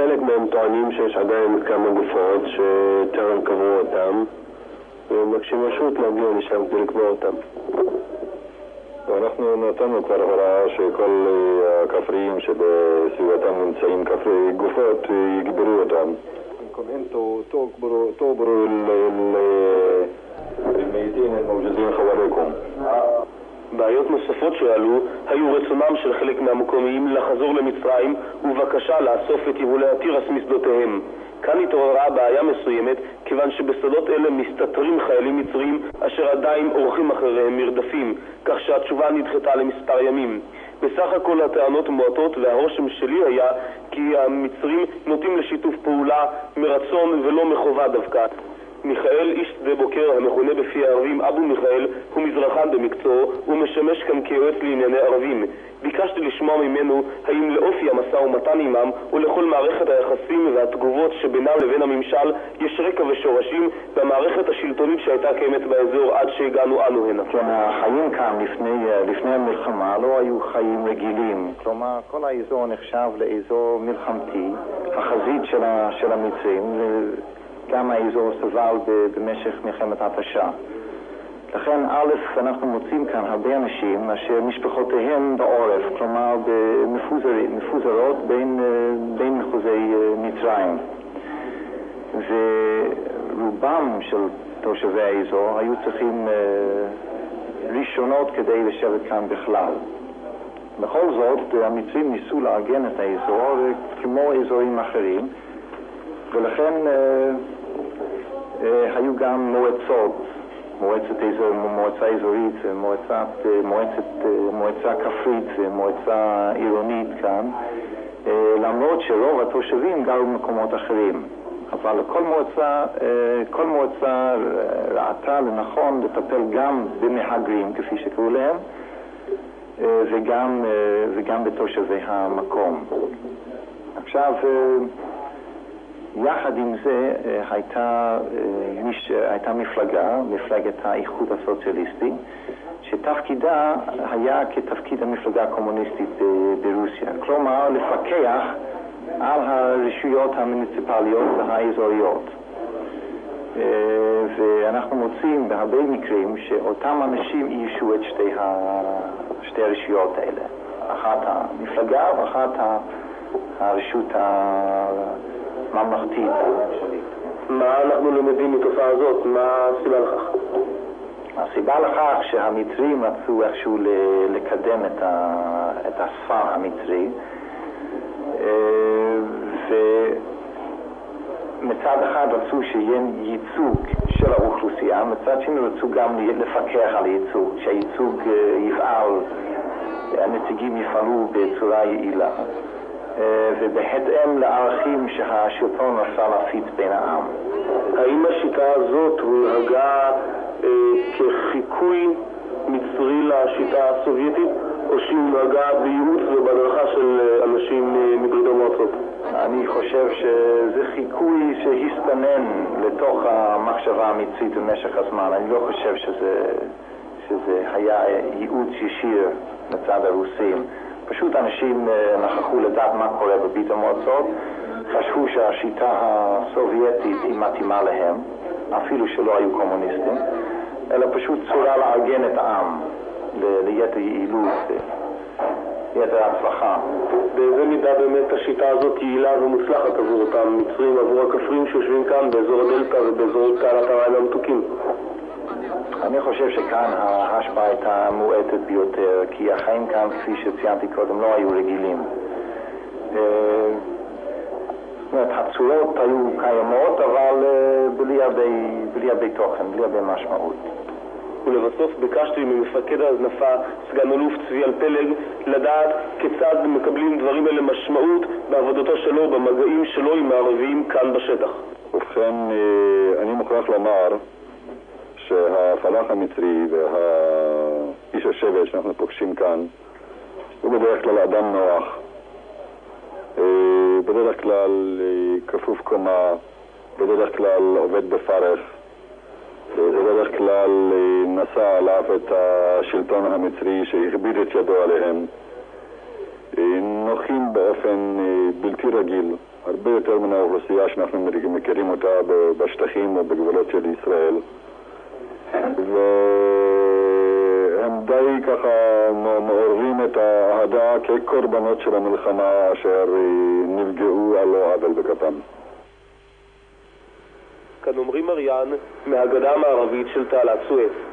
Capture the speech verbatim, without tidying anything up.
חלק מהם טוענים שיש עדיין כמה גופות שטרם קברו אותם, ומבקשים רשות להגיע לשם כדי לקבור אותם. אנחנו נתנו כבר הוראה שכל הכפריים שבסביבתם נמצאים כפרי גופות יגברו אותם. انتوا تكبروا تكبروا الميتين الموجودين حواليكم. בעיות נוספות שעלו היו רצונם של חלק מהמקומיים לחזור למצרים ובקשה לאסוף את יבולי התירס משדותיהם. כאן התעוררה בעיה מסוימת כיוון שבשדות אלה מסתתרים חיילים מצרים אשר עדיין עורכים אחריהם מרדפים, כך שהתשובה נדחתה למספר ימים. בסך הכל הטענות מועטות, והרושם שלי היה כי המצרים נוטים לשיתוף פעולה מרצון ולא מחובה דווקא. מיכאל, איש שדה בוקר המכונה בפי הערבים אבו מיכאל, הוא מזרחן במקצועו ומשמש כאן כיועץ לענייני ערבים. ביקשתי לשמוע ממנו האם לאופי המשא ומתן עמם ולכל מערכת היחסים והתגובות שבינם לבין הממשל יש רקע ושורשים במערכת השלטונית שהייתה קיימת באזור עד שהגענו אנו הנה. כן, החיים כאן לפני, לפני המלחמה לא היו חיים רגילים. כלומר, כל האזור נחשב לאזור מלחמתי, החזית של, של המצרים, גם האזור סבל במשך מלחמת התשה. לכן, א', אנחנו מוצאים כאן הרבה אנשים אשר משפחותיהם בעורף, כלומר מפוזרות בין, בין מחוזי מצרים. ורובם של תושבי האזור היו צריכים ראשונות כדי לשבת כאן בכלל. בכל זאת, המצרים ניסו לארגן את האזור כמו אזורים אחרים, ולכן היו גם מועצות, מועצת אזור, מועצה אזורית, מועצת, מועצת, מועצה כפרית ומועצה עירונית כאן, למרות שרוב התושבים גרו במקומות אחרים. אבל כל מועצה, כל מועצה ראתה לנכון לטפל גם במהגרים, כפי שקראו להם, וגם, וגם בתושבי המקום. עכשיו, יחד עם זה הייתה, הייתה מפלגה, מפלגת האיחוד הסוציאליסטי, שתפקידה היה כתפקיד המפלגה הקומוניסטית ברוסיה. כלומר, לפקח על הרשויות המוניציפליות והאזוריות. ואנחנו מוצאים בהרבה מקרים שאותם אנשים איישו את שתי, ה... שתי הרשויות האלה. אחת המפלגה ואחת הרשות הממלכתית הממשלית. מה אנחנו למדים מתופעה הזאת? מה הסיבה לכך? הסיבה לכך שהמצרים רצו איכשהו לקדם את, ה... את הספר המצרי, ומצד אחד רצו שיהיה ייצוג של האוכלוסייה, מצד שני רצו גם לפקח על הייצוג, שהייצוג יפעל, הנציגים יפעלו בצורה יעילה, ובהתאם לערכים שהשלטון רצה להפיץ בין העם. האם השיטה הזאת הונהגה אה, כחיקוי מצרי לשיטה הסובייטית, או שהיא הונהגה בייעוץ ובהדרכה של אנשים מברית המועצות? אני חושב שזה חיקוי שהסתנן לתוך המחשבה המצרית במשך הזמן. אני לא חושב שזה, שזה היה ייעוץ ישיר מצד הרוסים. פשוט אנשים נכחו לדעת מה קורה בברית המועצות, חשבו שהשיטה הסובייטית היא מתאימה להם, אפילו שלא היו קומוניסטים, אלא פשוט צורה לארגן את העם ליתר יעילות, ליתר הצלחה. באיזה מידה באמת השיטה הזאת יעילה ומוצלחת עבור אותם מצרים, עבור הכפרים שיושבים כאן באזור הדלטה ובאזור תעלת המים המתוקים? אני חושב שכאן ההשפעה הייתה מועטת ביותר, כי החיים כאן, כפי שציינתי קודם, לא היו רגילים. זאת אומרת, הצורות היו קיימות, אבל בלי הרבה, בלי הרבה תוכן, בלי הרבה משמעות. ולבסוף ביקשתי ממפקד ההזנפה, סגן אלוף צביאל פלג, לדעת כיצד מקבלים דברים אלה משמעות בעבודתו שלו, במגעים שלו עם הערבים כאן בשטח. ובכן, אני מוכרח לומר שהפלאח המצרי והאיש השבט שאנחנו פוגשים כאן הוא בדרך כלל אדם נוח, בדרך כלל כפוף קומה, בדרך כלל עובד בפרך, בדרך כלל נשא עליו את השלטון המצרי שהכביד את ידו עליהם, נוחים באופן באופן בלתי רגיל, הרבה יותר מן האוכלוסייה שאנחנו מכירים אותה בשטחים או בגבולות של ישראל. והם די ככה מעוררים את האהדה כקורבנות של המלחמה אשר נפגעו על לא עוול בכפם. כאן אומרים אריאן מהגדה המערבית של תעלת סואץ.